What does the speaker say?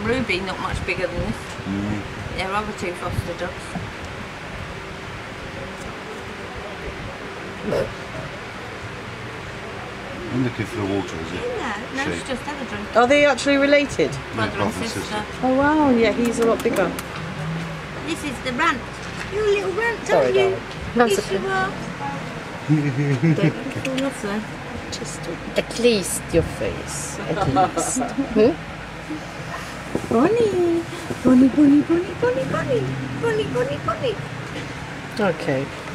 Ruby, not much bigger than this. Mm. They're other two foster dogs. I'm looking for the water, is it? Yeah, no, She. she's just had a drink. Are they actually related? Brother and sister. Oh wow, yeah, he's a lot bigger. This is the rant. You're a little rant, Sorry, aren't you? darling. Yes, you are. Oh, lovely. Just at least your face. At least. Bonnie. Bonnie, Bonnie, Bonnie, Bonnie, Bonnie. Bonnie, Bonnie, Bonnie. Okay.